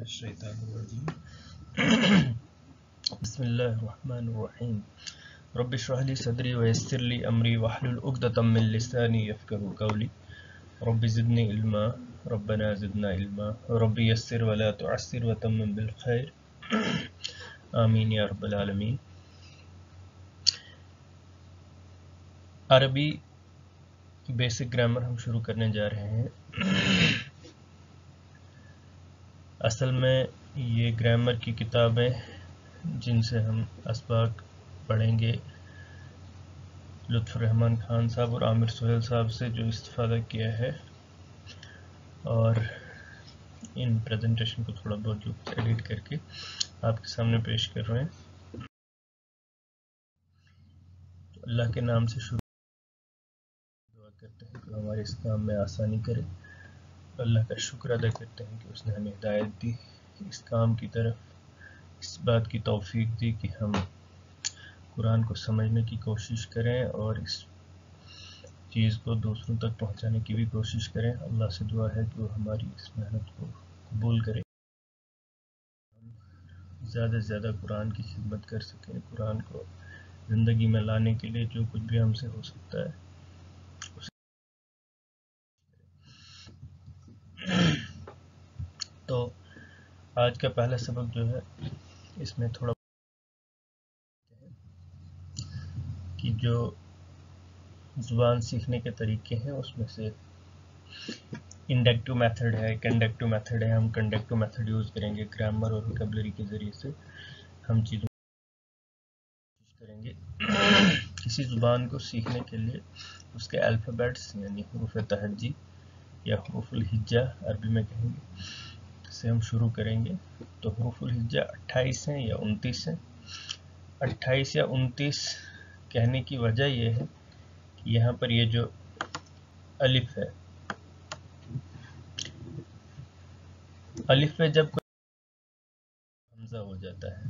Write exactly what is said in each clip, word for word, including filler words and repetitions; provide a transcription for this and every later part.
الشيطان الرجيم بسم الله الرحمن الرحيم رب اشرح لي صدري ويسر لي أمري واحلل عقدة من لساني يفقهوا قولي رب زدني علما ربنا زدنا علما رب يسر ولا تعسر وتمم بالخير آمین یا رب العالمین۔ عربی بیسک گرامر ہم شروع کرنے جا رہے ہیں۔ اصل میں یہ گرامر کی کتابیں جن سے ہم اسباق پڑھیں گے، لطف الرحمن خان صاحب اور عامر سہیل صاحب سے جو استفادہ کیا ہے، اور ان پریزنٹیشن کو تھوڑا بہت جو ایڈٹ کر کے آپ کے سامنے پیش کر رہے ہیں۔ اللہ کے نام سے شروع دعا کرتے ہیں کہ ہمارے اس کام میں آسانی کرے۔ اللہ کا شکر ادا کرتے ہیں کہ اس نے ہمیں ہدایت دی اس کام کی طرف، اس بات کی توفیق دی کہ ہم قرآن کو سمجھنے کی کوشش کریں اور اس چیز کو دوسروں تک پہنچانے کی بھی کوشش کریں۔ اللہ سے دعا ہے کہ وہ ہماری اس محنت کو قبول کرے، زیادہ سے زیادہ قرآن کی خدمت کر سکیں، قرآن کو زندگی میں لانے کے لیے جو کچھ بھی ہم سے ہو سکتا ہے اسے۔ تو آج کا پہلا سبق جو ہے اس میں تھوڑا کہ جو زبان سیکھنے کے طریقے ہیں اس میں سے انڈکٹیو میتھڈ ہے، کنڈکٹیو میتھڈ ہے۔ ہم کنڈکٹیو میتھڈ یوز کریں گے گرامر اور ووکیبلری کے ذریعے سے ہم چیزوں کو کریں گے۔ کسی زبان کو سیکھنے کے لیے اس کے الفابیٹس یعنی حروف تہجی یا حروف الہجا عربی میں کہیں گے سے ہم شروع کریں گے۔ تو حروف الہجا اٹھائیس ہیں یا انتیس ہیں۔ اٹھائیس یا انتیس کہنے کی وجہ یہ ہے کہ یہاں پر یہ جو الف ہے، الف پہ جب کوئی حمزہ ہو جاتا ہے،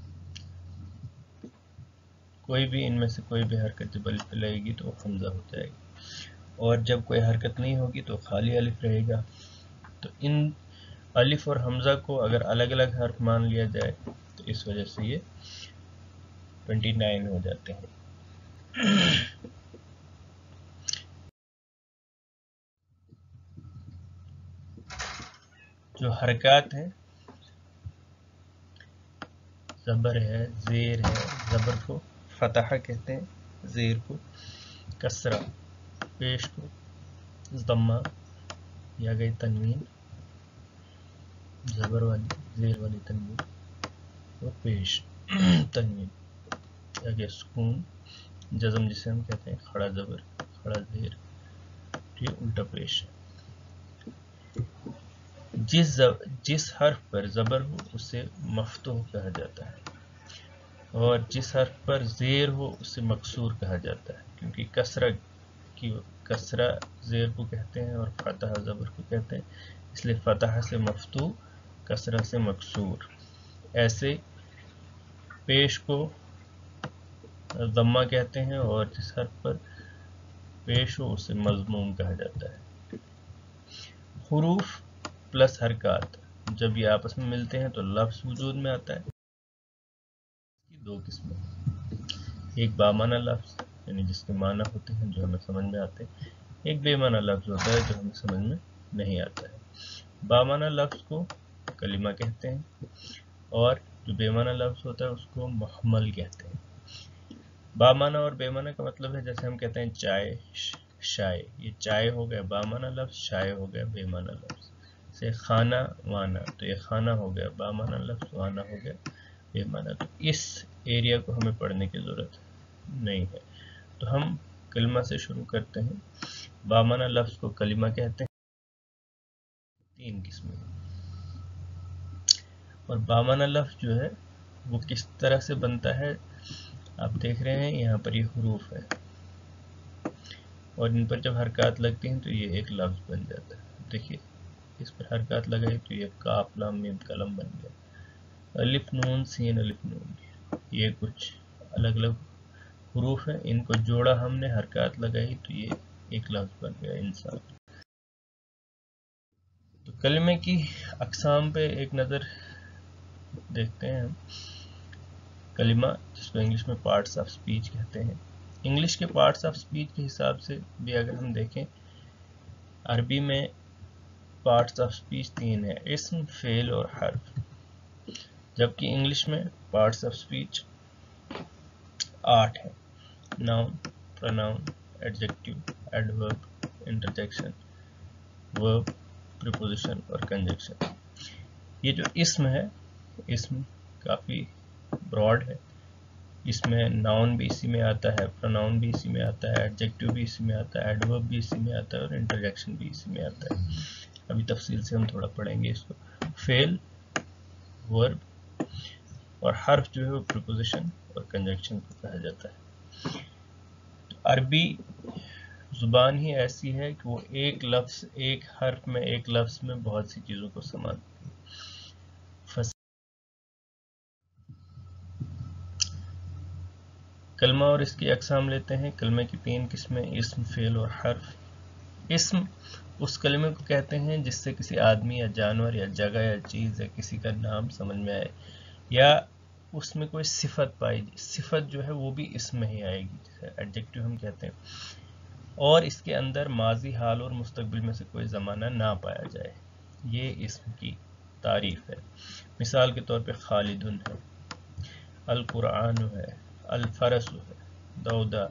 کوئی بھی ان میں سے کوئی بھی حرکت جب الف پہ لگے گی تو وہ حمزہ ہو جائے گی، اور جب کوئی حرکت نہیں ہوگی تو خالی الف رہے گا۔ تو ان الف اور حمزہ کو اگر الگ الگ حرف مان لیا جائے تو اس وجہ سے یہ انیس ہو جاتے ہیں۔ جو حرکات ہیں، زبر ہے، زیر ہے، زبر کو فتحہ کہتے ہیں، زیر کو کسرہ، پیش کو ضمہ یا گئی تنوین، زبر والی زیر والی تنوین اور پیش تنوین یا گئی سکون، جزم جسے ہم کہتے ہیں کھڑا زبر کھڑا زیر، یہ الٹا پیش ہے۔ جس جس حرف پر زبر ہو اسے مفتوح کہا جاتا ہے، اور جس حرف پر زیر ہو اسے مکسور کہا جاتا ہے، کیونکہ کسرہ کی کسرہ زیر کو کہتے ہیں اور فتح زبر کو کہتے ہیں، اس لیے فتح سے مفتوح، کسرہ سے مکسور۔ ایسے پیش کو ضمہ کہتے ہیں اور جس حرف پر پیش ہو اسے مضموم کہا جاتا ہے۔ حروف پلس حرکات جب یہ آپس میں ملتے ہیں تو لفظ وجود میں آتا ہے۔ دو قسمیں، ایک بامعنی لفظ یعنی جس کے معنی ہوتے ہیں جو ہمیں سمجھ میں آتے ہیں، ایک بے معنی لفظ ہوتا ہے جو ہمیں سمجھ میں نہیں آتا ہے۔ بامعنی لفظ کو کلمہ کہتے ہیں اور جو بے معنی لفظ ہوتا ہے اس کو محمل کہتے ہیں۔ بامعنی اور بے معنی کا مطلب ہے جیسے ہم کہتے ہیں چائے شائے، یہ چائے ہو گیا بامعنی لفظ، شائے ہو گیا بے معنی لفظ۔ سے کھانا وانا، تو یہ کھانا ہو گیا بامعنی لفظ، وانا ہو گیا بے معنی۔ تو اس ایریا کو ہمیں پڑھنے کی ضرورت نہیں ہے، تو ہم کلمہ سے شروع کرتے ہیں۔ بامعنی لفظ کو کلمہ کہتے ہیں، تین قسمیں، اور بامعنی لفظ جو ہے وہ کس طرح سے بنتا ہے آپ دیکھ رہے ہیں، یہاں پر یہ حروف ہے اور ان پر جب حرکات لگتی ہیں تو یہ ایک لفظ بن جاتا ہے۔ دیکھیے اس پر حرکات لگائی تو یہ کاف لام میم قلم بن گیا، الف نون سین الف نون، یہ کچھ الگ الگ حروف ہیں، ان کو جوڑا ہم نے، حرکات لگائی تو یہ ایک لفظ بن گیا انسان۔ تو کلمے کی اقسام پہ ایک نظر دیکھتے ہیں ہم. کلمہ جس کو انگلش میں پارٹس آف سپیچ کہتے ہیں. انگلش کے پارٹس آف سپیچ کے حساب سے بھی اگر ہم دیکھیں، عربی میں پارٹس آف سپیچ تین ہیں: اسم، فعل اور حرف. جبکہ انگلش میں پارٹس آف سپیچ آٹھ ہیں: noun, pronoun, adjective, adverb, interjection, verb, preposition اور کنجنکشن. یہ جو اسم ہے، اسم کافی براڈ ہے. اس میں ناؤن بھی اسی میں آتا ہے، پروناؤن بھی اسی میں آتا ہے، ایڈجیکٹو بھی اسی میں آتا ہے، ایڈورب بھی اسی میں آتا ہے اور انٹرجیکشن بھی اسی میں آتا ہے. ابھی تفصیل سے ہم تھوڑا پڑھیں گے اس کو. فعل، ورب اور حرف جو ہے وہ پریپوزیشن اور کنجنکشن کو کہا جاتا ہے. عربی زبان ہی ایسی ہے کہ وہ ایک لفظ، ایک حرف میں، ایک لفظ میں بہت سی چیزوں کو سماتی ہے. کلمہ اور اس کی اقسام لیتے ہیں. کلمے کی تین قسمیں: اسم، فعل اور حرف. اسم اس کلمے کو کہتے ہیں جس سے کسی آدمی یا جانور یا جگہ یا چیز یا کسی کا نام سمجھ میں آئے، یا اس میں کوئی صفت پائی جائے. صفت جو ہے وہ بھی اسم میں ہی آئے گی، جسے ایڈجیکٹو ہم کہتے ہیں. اور اس کے اندر ماضی، حال اور مستقبل میں سے کوئی زمانہ نہ پایا جائے. یہ اسم کی تعریف ہے. مثال کے طور پہ خالدن ہے، القرآن ہے، الفرس ہے، دودا،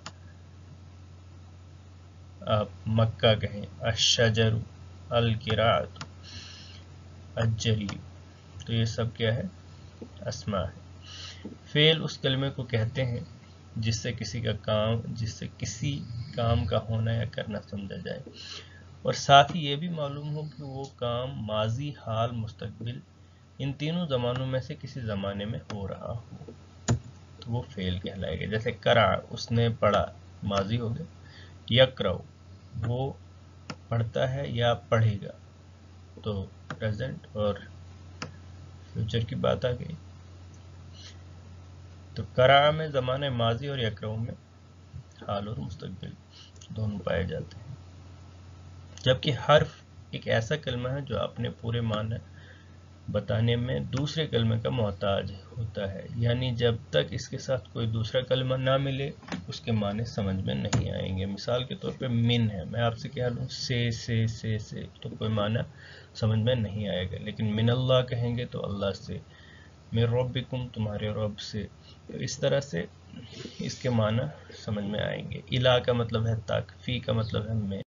آپ مکہ کہیں، الشجر، القراءۃ، الجری. تو یہ سب کیا ہے؟ اسماء ہے. فعل اس کلمے کو کہتے ہیں جس سے کسی کا کام جس سے کسی کام کا ہونا یا کرنا سمجھا جائے، اور ساتھ ہی یہ بھی معلوم ہو کہ وہ کام ماضی، حال، مستقبل ان تینوں زمانوں میں سے کسی زمانے میں ہو رہا ہو تو وہ فعل کہلائے گا. جیسے کرا، اس نے پڑھا، ماضی ہو گیا. یقرأ، وہ پڑھتا ہے یا پڑھے گا، تو پریزنٹ اور فیوچر کی بات آ گئی. تو کرا میں زمانہ ماضی اور یقرأ میں حال اور مستقبل دونوں پائے جاتے ہیں. جبکہ حرف ایک ایسا کلمہ ہے جو اپنے پورے معنی بتانے میں دوسرے کلمے کا محتاج ہوتا ہے، یعنی جب تک اس کے ساتھ کوئی دوسرا کلمہ نہ ملے اس کے معنی سمجھ میں نہیں آئیں گے. مثال کے طور پہ من ہے، میں آپ سے کہہ لوں سے سے سے سے تو کوئی معنی سمجھ میں نہیں آئے گا. لیکن من اللہ کہیں گے تو اللہ سے، من ربکم تمہارے رب سے، تو اس طرح سے اس کے معنی سمجھ میں آئیں گے. الا کا مطلب ہے تک، فی کا مطلب ہے میں.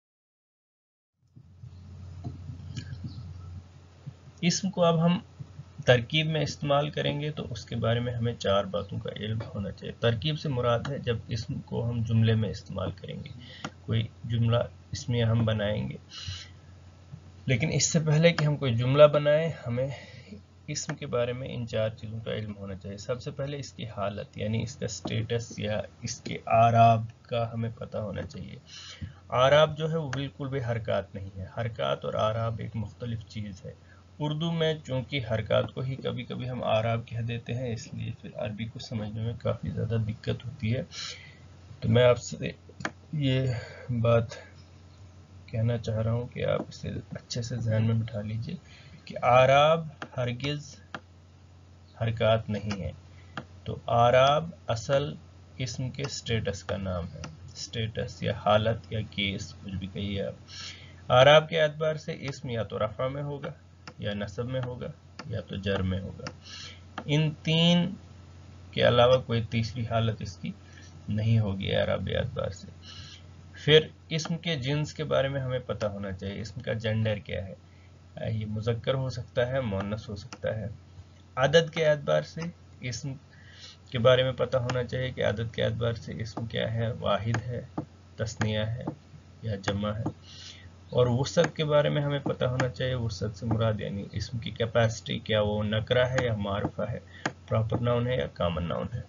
اسم کو اب ہم ترکیب میں استعمال کریں گے تو اس کے بارے میں ہمیں چار باتوں کا علم ہونا چاہیے. ترکیب سے مراد ہے جب اسم کو ہم جملے میں استعمال کریں گے، کوئی جملہ اسمیہ ہم بنائیں گے. لیکن اس سے پہلے کہ ہم کوئی جملہ بنائیں، ہمیں اسم کے بارے میں ان چار چیزوں کا علم ہونا چاہیے. سب سے پہلے اس کی حالت، یعنی اس کا سٹیٹس یا اس کے اعراب کا ہمیں پتہ ہونا چاہیے. اعراب جو ہے وہ بالکل بھی حرکات نہیں ہے. حرکات اور اعراب ایک مختلف چیز ہے. اردو میں چونکہ حرکات کو ہی کبھی کبھی ہم اعراب کہہ دیتے ہیں، اس لیے پھر عربی کو سمجھنے میں کافی زیادہ دقت ہوتی ہے. تو میں آپ سے یہ بات کہنا چاہ رہا ہوں کہ آپ اسے اچھے سے ذہن میں بٹھا لیجئے کہ اعراب ہرگز حرکات نہیں ہے. تو اعراب اصل اسم کے سٹیٹس کا نام ہے. سٹیٹس یا حالت یا کیس، کچھ بھی کہیے آپ. اعراب کے اعتبار سے اسم یا تو رفع میں ہوگا، یا نصب میں ہوگا، یا تو جر میں ہوگا. ان تین کے علاوہ کوئی تیسری حالت اس کی نہیں ہوگی اعرابی اعتبار سے. پھر اسم کے جنس کے بارے میں ہمیں پتہ ہونا چاہیے. اسم کا جنڈر کیا ہے؟ یہ مذکر ہو سکتا ہے، مؤنث ہو سکتا ہے. عدد کے اعتبار سے اسم کے بارے میں پتہ ہونا چاہیے کہ عدد کے اعتبار سے اسم کیا ہے، واحد ہے، تثنیہ ہے یا جمع ہے. اور وسعت کے بارے میں ہمیں پتہ ہونا چاہیے. وسعت سے مراد یعنی اسم کی کیپیسٹی، کیا وہ نکرہ ہے یا معرفہ ہے، پراپر ناؤن ہے یا کامن ناؤن ہے.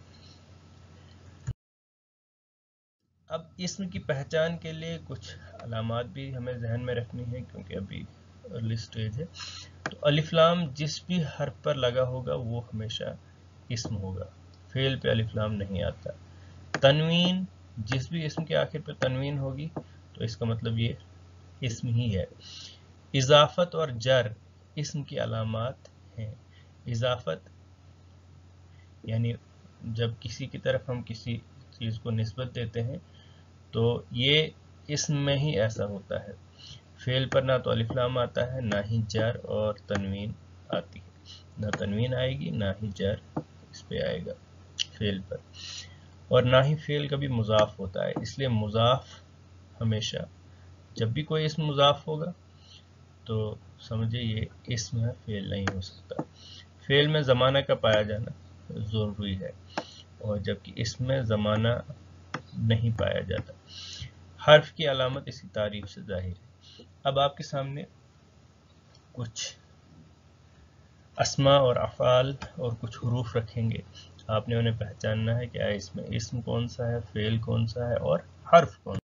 اب اسم کی پہچان کے لیے کچھ علامات بھی ہمیں ذہن میں رکھنی ہے کیونکہ ابھی ارلی سٹیج ہے. تو الف لام جس بھی حرف پر لگا ہوگا وہ ہمیشہ اسم ہوگا. فعل پہ الف لام نہیں آتا. تنوین، جس بھی اسم کے آخر پہ تنوین ہوگی تو اس کا مطلب یہ اسم ہی ہے. اضافت اور جر اسم کی علامات ہیں. اضافت یعنی جب کسی کی طرف ہم کسی چیز کو نسبت دیتے ہیں تو یہ اسم میں ہی ایسا ہوتا ہے. فعل پر نہ تو الف لام آتا ہے، نہ ہی جر اور تنوین آتی ہے. نہ تنوین آئے گی نہ ہی جر اس پہ آئے گا فعل پر، اور نہ ہی فعل کبھی مضاف ہوتا ہے. اس لیے مضاف ہمیشہ جب بھی کوئی اسم مضاف ہوگا تو سمجھے یہ اسم ہے، فعل نہیں ہو سکتا. فعل میں زمانہ کا پایا جانا ضروری ہے، اور جبکہ اس میں زمانہ نہیں پایا جاتا. حرف کی علامت اسی تعریف سے ظاہر ہے. اب آپ کے سامنے کچھ اسماء اور افعال اور کچھ حروف رکھیں گے. آپ نے انہیں پہچاننا ہے کہ اس میں اسم کون سا ہے، فعل کون سا ہے اور حرف کون سا.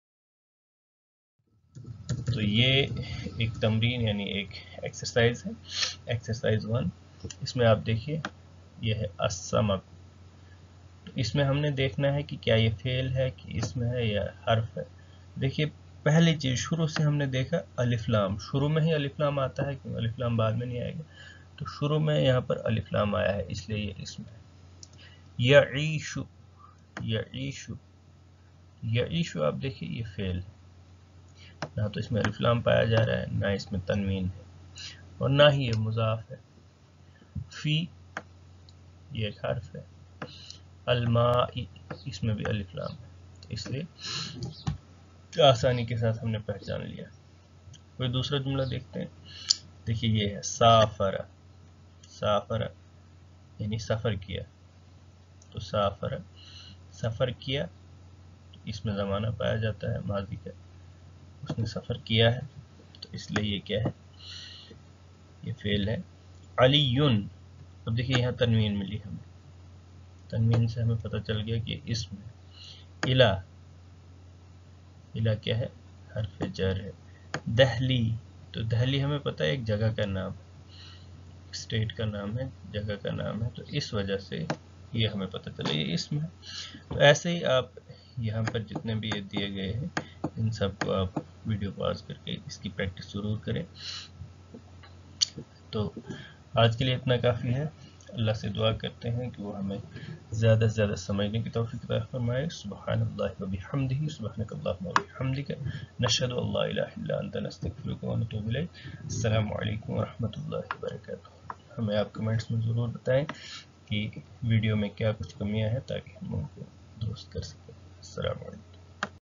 تو یہ ایک تمرین یعنی ایک ایکسرسائز ہے، ایکسرسائز ون. اس میں آپ دیکھیے یہ ہے السمک. تو اس میں ہم نے دیکھنا ہے کہ کیا یہ فعل ہے کہ اسم ہے یا حرف ہے. دیکھیے پہلی چیز شروع سے ہم نے دیکھا الف لام. شروع میں ہی الف لام آتا ہے کیونکہ الف لام بعد میں نہیں آئے گا. تو شروع میں یہاں پر الف لام آیا ہے اس لیے یہ اسم ہے. یعیش، یعیش، یعیش آپ دیکھیے یہ فعل ہے. نہ تو اس میں الف لام پایا جا رہا ہے، نہ اس میں تنوین ہے، اور نہ ہی یہ مضاف ہے. فی یہ ایک حرف ہے. الماء اس میں بھی الف لام ہے، تو اس لیے آسانی کے ساتھ ہم نے پہچان لیا. کوئی دوسرا جملہ دیکھتے ہیں. دیکھیے یہ ہے سافر. سافر یعنی سفر کیا. تو سافر سفر کیا، تو اس میں زمانہ پایا جاتا ہے ماضی کا، اس نے سفر کیا ہے، تو اس لیے یہ کیا ہے، یہ فعل ہے. علی. اب دیکھیے یہاں تنوین ملی ہمیں. تنوین سے ہمیں پتہ چل گیا کہ یہ اسم ہے. الہ، الہ کیا ہے، حرف جر ہے. دہلی، تو دہلی ہمیں پتہ ہے ایک جگہ کا نام ہے، اسٹیٹ کا نام ہے، جگہ کا نام ہے، تو اس وجہ سے یہ ہمیں پتہ چلا یہ اسم ہے. تو ایسے ہی آپ یہاں پر جتنے بھی یہ دیے گئے ہیں ان سب کو آپ ویڈیو پاز کر کے اس کی پریکٹس ضرور کریں. تو آج کے لیے اتنا کافی ہے. اللہ سے دعا کرتے ہیں کہ وہ ہمیں زیادہ سے زیادہ سمجھنے کی توفیق عطا فرمائے. سبحان اللہ و بحمدہ، سبحانک اللہم و بحمدک، نشہد ان لا الہ الا انت، نستغفرک و نتوب الیک. السلام علیکم و رحمۃ اللہ وبرکاتہ. ہمیں آپ کمنٹس میں ضرور بتائیں کہ ویڈیو میں کیا کچھ کمیاں ہیں تاکہ ہم ان کو درست کر سکیں. السلام علیکم.